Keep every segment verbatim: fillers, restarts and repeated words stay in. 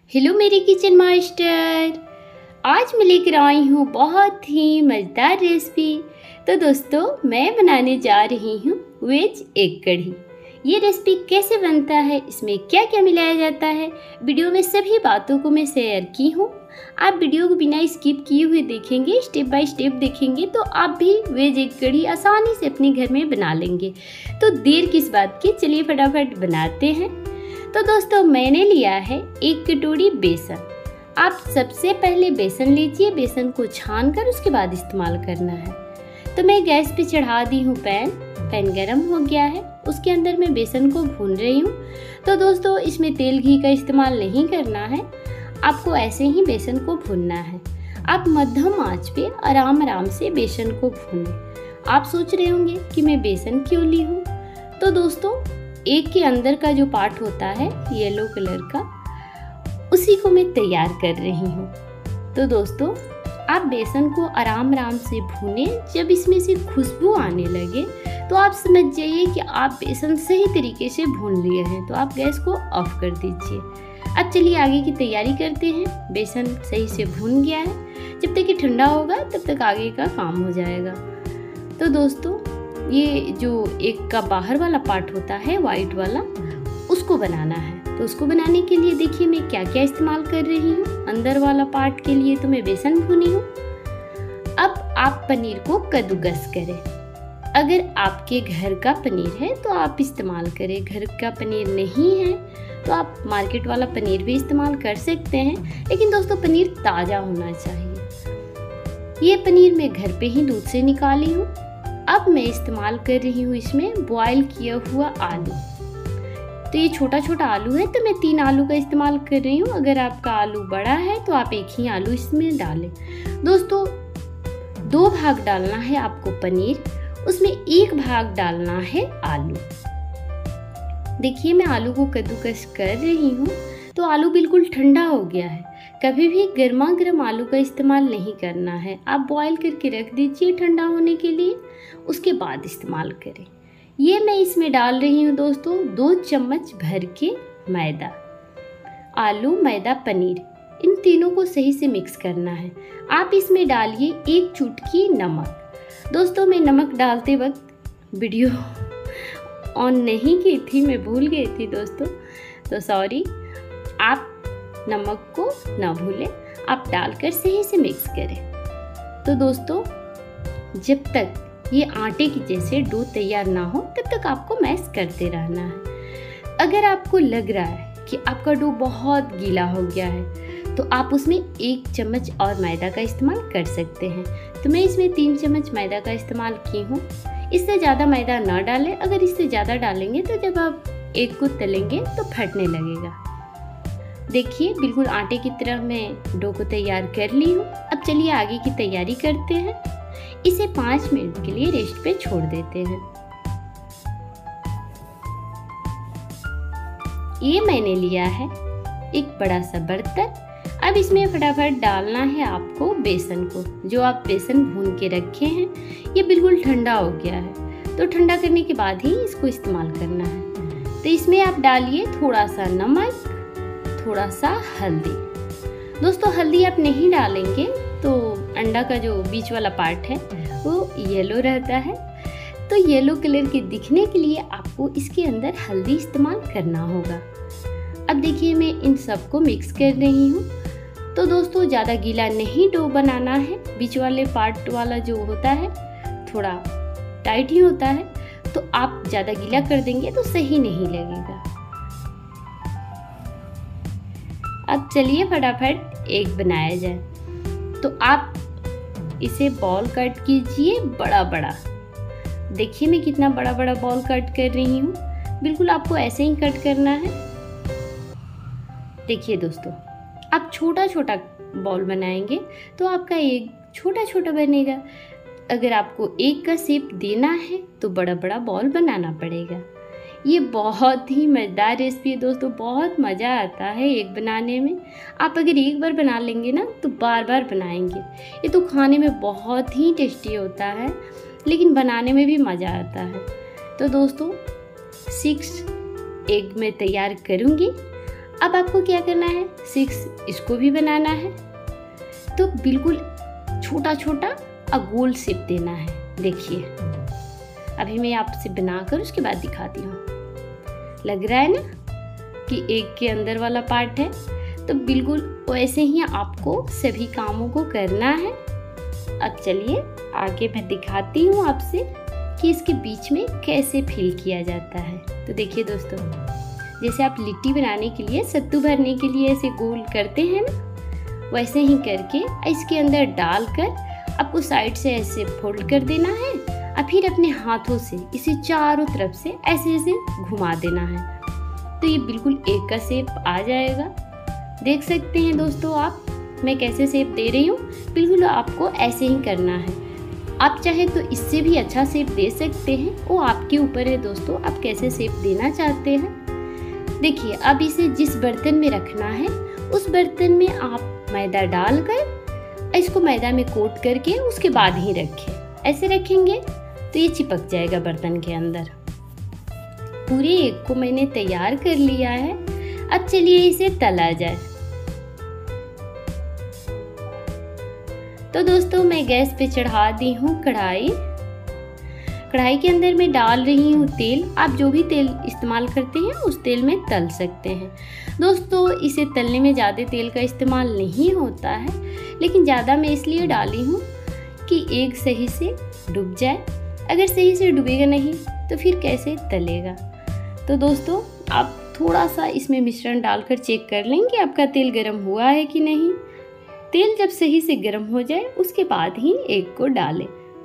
Hello मेरे kitchen master. आज मैं लेकर आई हूँ बहुत ही मज़ेदार रेसिपी। तो दोस्तों मैं बनाने जा रही हूँ वेज एग कढ़ी। ये रेसिपी कैसे बनता है, इसमें क्या क्या मिलाया जाता है, वीडियो में सभी बातों को मैं शेयर की हूँ। आप वीडियो को बिना स्किप किए हुए देखेंगे, स्टेप बाय स्टेप देखेंगे तो आप भी वेज एग कढ़ी आसानी से अपने घर में बना लेंगे। तो देर किस बात की, चलिए फटाफट बनाते हैं। तो दोस्तों मैंने लिया है एक कटोरी बेसन। आप सबसे पहले बेसन लीजिए, बेसन को छान कर उसके बाद इस्तेमाल करना है। तो मैं गैस पे चढ़ा दी हूँ पैन। पैन गरम हो गया है, उसके अंदर मैं बेसन को भून रही हूँ। तो दोस्तों इसमें तेल घी का इस्तेमाल नहीं करना है, आपको ऐसे ही बेसन को भूनना है। आप मध्यम आंच पे आराम आराम से बेसन को भूनें। आप सोच रहे होंगे कि मैं बेसन क्यों ली हूँ। तो दोस्तों एग के अंदर का जो पार्ट होता है येलो कलर का, उसी को मैं तैयार कर रही हूँ। तो दोस्तों आप बेसन को आराम आराम से भूनें। जब इसमें से खुशबू आने लगे तो आप समझ जाइए कि आप बेसन सही तरीके से भून लिए हैं। तो आप गैस को ऑफ कर दीजिए। अब चलिए आगे की तैयारी करते हैं। बेसन सही से भून गया है, जब तक कि ठंडा होगा तब तक आगे का काम हो जाएगा। तो दोस्तों ये जो एग का बाहर वाला पार्ट होता है वाइट वाला, उसको बनाना है। तो उसको बनाने के लिए देखिए मैं क्या क्या इस्तेमाल कर रही हूँ। अंदर वाला पार्ट के लिए तो मैं बेसन भूनी हूँ। अब आप पनीर को कद्दूकस करें। अगर आपके घर का पनीर है तो आप इस्तेमाल करें, घर का पनीर नहीं है तो आप मार्केट वाला पनीर भी इस्तेमाल कर सकते हैं, लेकिन दोस्तों पनीर ताज़ा होना चाहिए। ये पनीर मैं घर पे ही दूध से निकाली हूँ। अब मैं इस्तेमाल कर रही हूँ इसमें बॉयल किया हुआ आलू। तो ये छोटा छोटा आलू है तो मैं तीन आलू का इस्तेमाल कर रही हूँ। अगर आपका आलू बड़ा है तो आप एक ही आलू इसमें डालें। दोस्तों दो भाग डालना है आपको पनीर, उसमें एक भाग डालना है आलू। देखिए मैं आलू को कद्दूकस कर रही हूँ तो आलू बिल्कुल ठंडा हो गया है। कभी भी गर्मा गर्म आलू का इस्तेमाल नहीं करना है, आप बॉईल करके रख दीजिए ठंडा होने के लिए, उसके बाद इस्तेमाल करें। ये मैं इसमें डाल रही हूँ दोस्तों दो चम्मच भर के मैदा। आलू, मैदा, पनीर, इन तीनों को सही से मिक्स करना है। आप इसमें डालिए एक चुटकी नमक। दोस्तों मैं नमक डालते वक्त वीडियो ऑन नहीं की थी, मैं भूल गई थी दोस्तों, तो सॉरी। आप नमक को ना भूलें, आप डालकर सही से मिक्स करें। तो दोस्तों जब तक ये आटे की जैसे डो तैयार ना हो तब तक आपको मैश करते रहना है। अगर आपको लग रहा है कि आपका डो बहुत गीला हो गया है तो आप उसमें एक चम्मच और मैदा का इस्तेमाल कर सकते हैं। तो मैं इसमें तीन चम्मच मैदा का इस्तेमाल की हूँ। इससे ज़्यादा मैदा ना डालें, अगर इससे ज़्यादा डालेंगे तो जब आप एग को तलेंगे तो फटने लगेगा। देखिए बिल्कुल आटे की तरह मैं डो को तैयार कर ली हूँ। अब चलिए आगे की तैयारी करते हैं। इसे पाँच मिनट के लिए रेस्ट पे छोड़ देते हैं। ये मैंने लिया है एक बड़ा सा बर्तन। अब इसमें फटाफट डालना है आपको बेसन को, जो आप बेसन भून के रखे हैं। ये बिल्कुल ठंडा हो गया है, तो ठंडा करने के बाद ही इसको इस्तेमाल करना है। तो इसमें आप डालिए थोड़ा सा नमक, थोड़ा सा हल्दी। दोस्तों हल्दी आप नहीं डालेंगे तो अंडा का जो बीच वाला पार्ट है वो येलो रहता है, तो येलो कलर के दिखने के लिए आपको इसके अंदर हल्दी इस्तेमाल करना होगा। अब देखिए मैं इन सबको मिक्स कर रही हूँ। तो दोस्तों ज़्यादा गीला नहीं डो बनाना है, बीच वाले पार्ट वाला जो होता है थोड़ा टाइट ही होता है, तो आप ज़्यादा गीला कर देंगे तो सही नहीं लगेगा। अब चलिए फटाफट एग बनाया जाए। तो आप इसे बॉल कट कीजिए बड़ा बड़ा। देखिए मैं कितना बड़ा बड़ा बॉल कट कर रही हूँ, बिल्कुल आपको ऐसे ही कट करना है। देखिए दोस्तों आप छोटा छोटा बॉल बनाएंगे तो आपका एग छोटा छोटा बनेगा। अगर आपको एग का शेप देना है तो बड़ा बड़ा बॉल बनाना पड़ेगा। ये बहुत ही मज़ेदार रेसिपी है दोस्तों, बहुत मज़ा आता है एग बनाने में। आप अगर एक बार बना लेंगे ना तो बार बार बनाएंगे। ये तो खाने में बहुत ही टेस्टी होता है, लेकिन बनाने में भी मज़ा आता है। तो दोस्तों सिक्स एग मैं तैयार करूँगी। अब आपको क्या करना है, सिक्स इसको भी बनाना है। तो बिल्कुल छोटा छोटा और गोल शेप देना है। देखिए अभी मैं आपसे बनाकर उसके बाद दिखाती हूँ। लग रहा है ना कि एक के अंदर वाला पार्ट है। तो बिल्कुल वैसे ही आपको सभी कामों को करना है। अब चलिए आगे मैं दिखाती हूँ आपसे कि इसके बीच में कैसे फिल किया जाता है। तो देखिए दोस्तों, जैसे आप लिट्टी बनाने के लिए सत्तू भरने के लिए ऐसे गोल करते हैं ना, वैसे ही करके इसके अंदर डालकर आपको साइड से ऐसे फोल्ड कर देना है और फिर अपने हाथों से इसे चारों तरफ से ऐसे ऐसे घुमा देना है। तो ये बिल्कुल एक का शेप आ जाएगा। देख सकते हैं दोस्तों आप मैं कैसे शेप दे रही हूँ। बिल्कुल आपको ऐसे ही करना है। आप चाहे तो इससे भी अच्छा शेप दे सकते हैं, वो आपके ऊपर है दोस्तों, आप कैसे शेप देना चाहते हैं। देखिए अब इसे जिस बर्तन में रखना है उस बर्तन में आप मैदा डालकर इसको मैदा में कोट करके उसके बाद ही रखें। ऐसे रखेंगे तो ये चिपक जाएगा बर्तन के अंदर। पूरे एक को मैंने तैयार कर लिया है। अब चलिए इसे तला जाए। तो दोस्तों मैं गैस पे चढ़ा दी हूँ कढ़ाई। कढ़ाई के अंदर मैं डाल रही हूँ तेल। आप जो भी तेल इस्तेमाल करते हैं उस तेल में तल सकते हैं। दोस्तों इसे तलने में ज़्यादा तेल का इस्तेमाल नहीं होता है, लेकिन ज़्यादा मैं इसलिए डाली हूँ कि एग सही से डूब जाए। अगर सही से डूबेगा नहीं तो फिर कैसे तलेगा। तो दोस्तों आप थोड़ा सा इसमें मिश्रण डालकर चेक कर लेंगे आपका तेल गर्म हुआ है कि नहीं। तेल जब सही से गर्म हो जाए उसके बाद ही एग को डालें।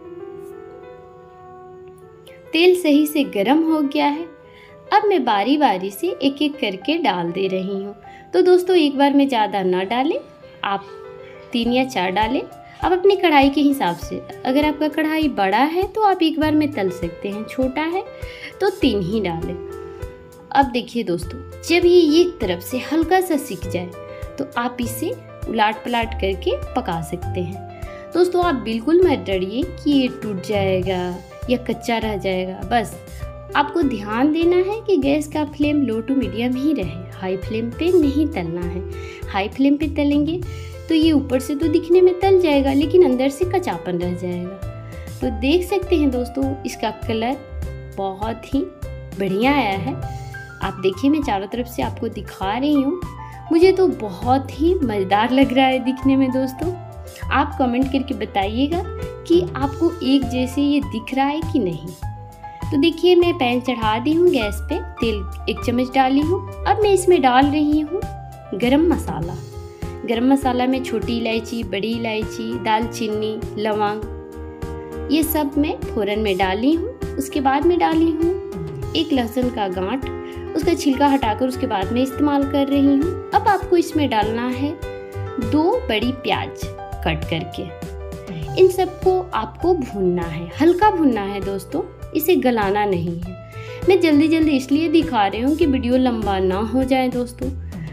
तेल सही से गर्म हो गया है। अब मैं बारी बारी से एक एक करके डाल दे रही हूँ। तो दोस्तों एक बार में ज़्यादा ना डालें, आप तीन या चार डालें। अब अपनी कढ़ाई के हिसाब से, अगर आपका कढ़ाई बड़ा है तो आप एक बार में तल सकते हैं, छोटा है तो तीन ही डालें। अब देखिए दोस्तों, जब ये एक तरफ से हल्का सा सिक जाए तो आप इसे उलाट पलाट करके पका सकते हैं। दोस्तों आप बिल्कुल मत डरिए कि ये टूट जाएगा या कच्चा रह जाएगा। बस आपको ध्यान देना है कि गैस का फ्लेम लो टू मीडियम ही रहे, हाई फ्लेम पे नहीं तलना है। हाई फ्लेम पे तलेंगे तो ये ऊपर से तो दिखने में तल जाएगा लेकिन अंदर से कच्चापन रह जाएगा। तो देख सकते हैं दोस्तों इसका कलर बहुत ही बढ़िया आया है। आप देखिए मैं चारों तरफ से आपको दिखा रही हूँ। मुझे तो बहुत ही मज़ेदार लग रहा है दिखने में। दोस्तों आप कमेंट करके बताइएगा कि आपको एक जैसे ये दिख रहा है कि नहीं। तो देखिए मैं पैन चढ़ा दी हूँ गैस पे, तेल एक चम्मच डाली हूँ। अब मैं इसमें डाल रही हूँ गरम मसाला। गरम मसाला में छोटी इलायची, बड़ी इलायची, दालचीनी, लौंग, ये सब मैं फ़ौरन में डाली हूँ। उसके बाद में डाली हूँ एक लहसुन का गांठ, उसका छिलका हटाकर उसके बाद में इस्तेमाल कर रही हूँ। अब आपको इसमें डालना है दो बड़ी प्याज कट करके। इन सबको आपको भूनना है, हल्का भूनना है दोस्तों, इसे गलाना नहीं है। मैं जल्दी जल्दी इसलिए दिखा रही हूँ कि वीडियो लंबा ना हो जाए दोस्तों।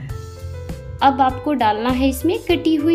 अब आपको डालना है इसमें कटी हुई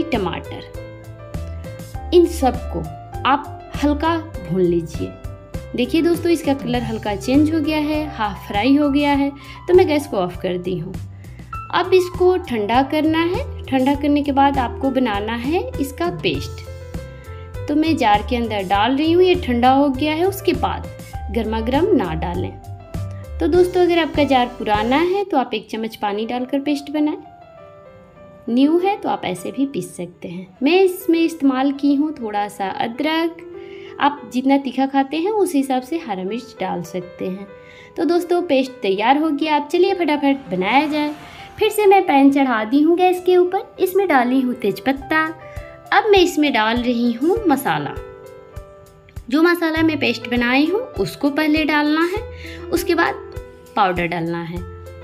टमाटर। इन सबको आप हल्का भून लीजिए। देखिए दोस्तों इसका कलर हल्का चेंज हो गया है, हाफ फ्राई हो गया है। तो मैं गैस को ऑफ कर दी हूँ। अब इसको ठंडा करना है। ठंडा करने के बाद आपको बनाना है इसका पेस्ट। तो मैं जार के अंदर डाल रही हूँ, ये ठंडा हो गया है। उसके बाद गर्मा गर्म ना डालें। तो दोस्तों अगर आपका जार पुराना है तो आप एक चम्मच पानी डालकर पेस्ट बनाएं। न्यू है तो आप ऐसे भी पीस सकते हैं। मैं इसमें इस्तेमाल की हूँ थोड़ा सा अदरक। आप जितना तीखा खाते हैं उस हिसाब से हरा मिर्च डाल सकते हैं। तो दोस्तों पेस्ट तैयार हो गया। अब चलिए फटाफट बनाया जाए। फिर से मैं पैन चढ़ा दी हूँ गैस के ऊपर। इसमें डाली हूँ तेजपत्ता। अब मैं इसमें डाल रही हूँ मसाला। जो मसाला मैं पेस्ट बनाई हूँ उसको पहले डालना है, उसके बाद पाउडर डालना है।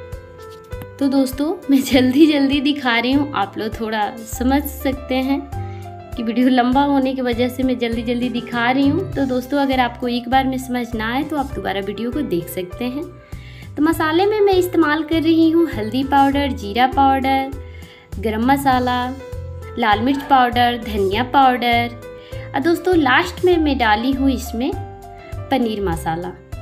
तो दोस्तों मैं जल्दी जल्दी दिखा रही हूँ, आप लोग थोड़ा समझ सकते हैं कि वीडियो लंबा होने की वजह से मैं जल्दी जल्दी दिखा रही हूँ। तो दोस्तों अगर आपको एक बार में समझ ना आए तो आप दोबारा वीडियो को देख सकते हैं। तो मसाले में मैं इस्तेमाल कर रही हूँ हल्दी पाउडर, जीरा पाउडर, गरम मसाला, लाल मिर्च पाउडर, धनिया पाउडर और दोस्तों लास्ट में मैं डाली हूँ इसमें पनीर मसाला।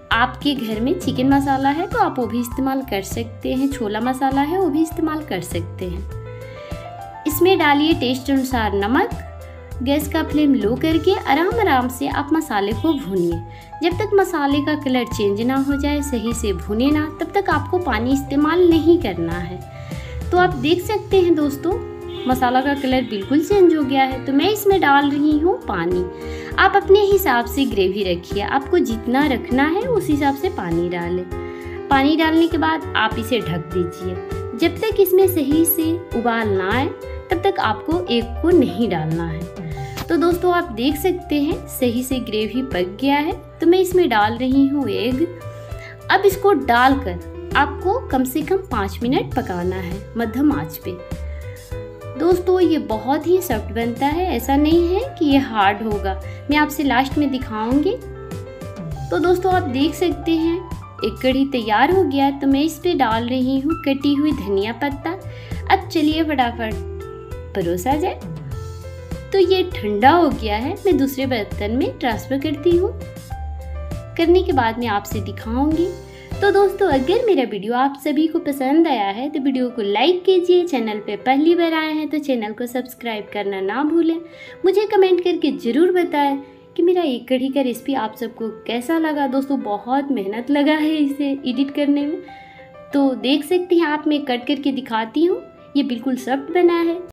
आपके घर में चिकन मसाला है तो आप वो भी इस्तेमाल कर सकते हैं, छोला मसाला है वो भी इस्तेमाल कर सकते हैं। इसमें डालिए टेस्ट अनुसार नमक। गैस का फ्लेम लो करके आराम आराम से आप मसाले को भूनिए। जब तक मसाले का कलर चेंज ना हो जाए, सही से भुने ना, तब तक आपको पानी इस्तेमाल नहीं करना है। तो आप देख सकते हैं दोस्तों, मसाला का कलर बिल्कुल चेंज हो गया है। तो मैं इसमें डाल रही हूँ पानी। आप अपने हिसाब से ग्रेवी रखिए, आपको जितना रखना है उस हिसाब से पानी डालें। पानी डालने के बाद आप इसे ढक दीजिए। जब तक इसमें सही से उबाल ना आए तब तक आपको एग को नहीं डालना है। तो दोस्तों आप देख सकते हैं सही से ग्रेवी पक गया है। तो मैं इसमें डाल रही हूँ एग। अब इसको डालकर आपको कम से कम पाँच मिनट पकाना है मध्यम आंच पे। दोस्तों ये बहुत ही सॉफ्ट बनता है, ऐसा नहीं है कि ये हार्ड होगा। मैं आपसे लास्ट में दिखाऊंगी। तो दोस्तों आप देख सकते हैं एक कढ़ी तैयार हो गया। तो मैं इस पे डाल रही हूँ कटी हुई धनिया पत्ता। अब चलिए फटाफट परोसा जाए। तो ये ठंडा हो गया है, मैं दूसरे बर्तन में ट्रांसफ़र करती हूँ। करने के बाद मैं आपसे दिखाऊंगी। तो दोस्तों अगर मेरा वीडियो आप सभी को पसंद आया है तो वीडियो को लाइक कीजिए। चैनल पे पहली बार आए हैं तो चैनल को सब्सक्राइब करना ना भूलें। मुझे कमेंट करके ज़रूर बताएं कि मेरा एक कढ़ी का रेसिपी आप सबको कैसा लगा। दोस्तों बहुत मेहनत लगा है इसे एडिट करने में। तो देख सकते हैं आप, मैं कट करके दिखाती हूँ। ये बिल्कुल सॉफ्ट बना है।